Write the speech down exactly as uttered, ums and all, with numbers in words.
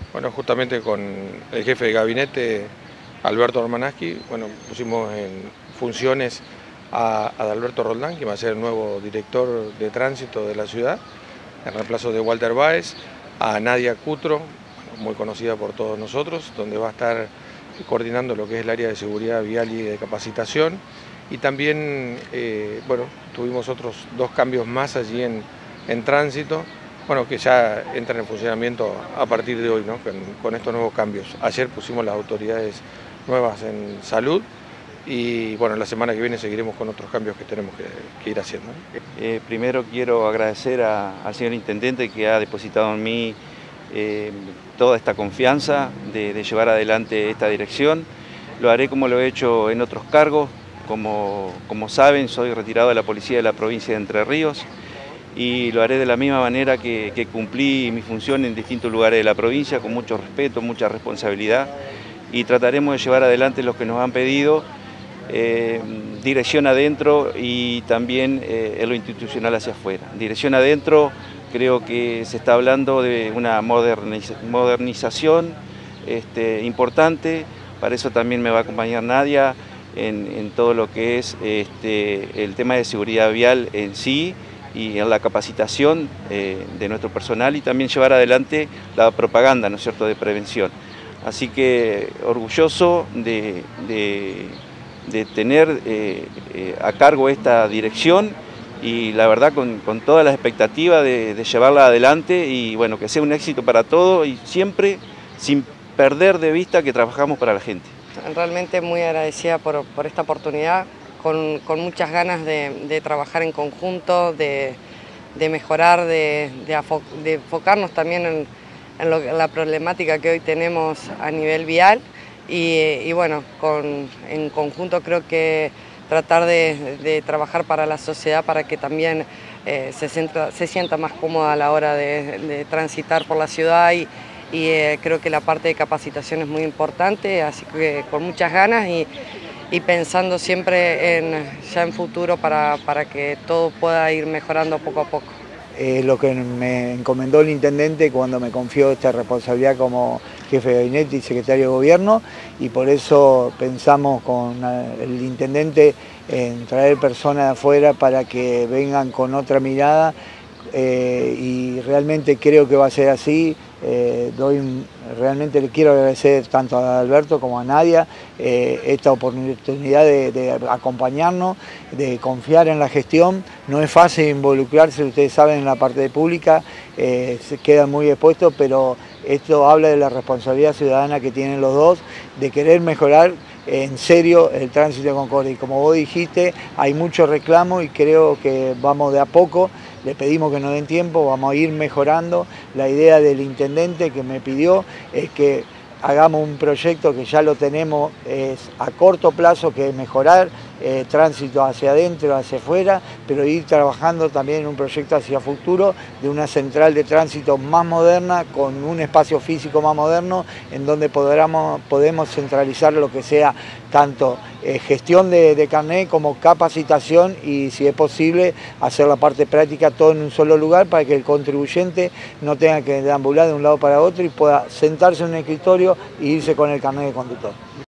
Bueno, justamente con el jefe de gabinete, Alberto Ormanaski, bueno, pusimos en funciones a Adalberto Roldán, que va a ser el nuevo director de tránsito de la ciudad, en reemplazo de Walter Báez, a Nadia Cutro, muy conocida por todos nosotros, donde va a estar coordinando lo que es el área de seguridad vial y de capacitación. Y también, eh, bueno, tuvimos otros dos cambios más allí en, en tránsito, bueno, que ya entran en funcionamiento a partir de hoy, ¿no? con, con estos nuevos cambios. Ayer pusimos las autoridades nuevas en salud y bueno, la semana que viene seguiremos con otros cambios que tenemos que, que ir haciendo, ¿no? Eh, primero quiero agradecer a, al señor Intendente que ha depositado en mí eh, toda esta confianza de, de llevar adelante esta dirección. Lo haré como lo he hecho en otros cargos. Como, como saben, soy retirado de la Policía de la provincia de Entre Ríos y lo haré de la misma manera que, que cumplí mi función en distintos lugares de la provincia, con mucho respeto, mucha responsabilidad, y trataremos de llevar adelante lo que nos han pedido, eh, dirección adentro y también eh, en lo institucional hacia afuera. Dirección adentro, creo que se está hablando de una moderniz modernización este, importante. Para eso también me va a acompañar Nadia en, en todo lo que es este, el tema de seguridad vial en sí y en la capacitación eh, de nuestro personal, y también llevar adelante la propaganda, ¿no es cierto?, de prevención. Así que orgulloso de, de, de tener eh, eh, a cargo esta dirección y la verdad con, con todas las expectativas de, de llevarla adelante y bueno, que sea un éxito para todos y siempre sin perder de vista que trabajamos para la gente. Realmente muy agradecida por, por esta oportunidad, con, con muchas ganas de, de trabajar en conjunto, de, de mejorar, de, de, afo, de enfocarnos también en, en, lo, en la problemática que hoy tenemos a nivel vial y, y bueno, con, en conjunto creo que tratar de, de trabajar para la sociedad para que también eh, se, sienta, se sienta más cómoda a la hora de, de transitar por la ciudad y, y eh, creo que la parte de capacitación es muy importante, así que con muchas ganas y, y pensando siempre en, ya en futuro para, para que todo pueda ir mejorando poco a poco. Eh, lo que me encomendó el Intendente cuando me confió esta responsabilidad como jefe de gabinete y secretario de gobierno, y por eso pensamos con el Intendente en traer personas de afuera para que vengan con otra mirada eh, y realmente creo que va a ser así. Eh, doy, realmente le quiero agradecer tanto a Alberto como a Nadia eh, esta oportunidad de, de acompañarnos, de confiar en la gestión. No es fácil involucrarse, ustedes saben, en la parte pública, eh, se quedan muy expuestos, pero esto habla de la responsabilidad ciudadana que tienen los dos, de querer mejorar en serio el tránsito de Concordia. Y como vos dijiste, hay mucho reclamo y creo que vamos de a poco. Le pedimos que nos den tiempo, vamos a ir mejorando. La idea del Intendente que me pidió es que hagamos un proyecto que ya lo tenemos es a corto plazo, que es mejorar eh, tránsito hacia adentro, hacia afuera, pero ir trabajando también en un proyecto hacia futuro de una central de tránsito más moderna, con un espacio físico más moderno, en donde podamos, podemos centralizar lo que sea tanto eh, gestión de, de carnet como capacitación y, si es posible, hacer la parte práctica todo en un solo lugar para que el contribuyente no tenga que deambular de un lado para otro y pueda sentarse en un escritorio e irse con el carnet de conductor.